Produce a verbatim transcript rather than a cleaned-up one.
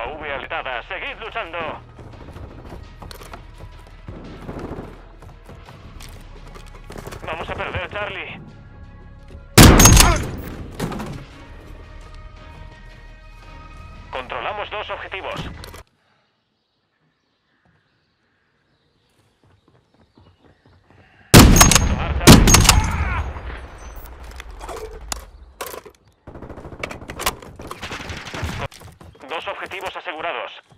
A V habilitada. Seguid luchando. Vamos a perder, Charlie. Controlamos dos objetivos. Tomar Charlie. Dos objetivos asegurados.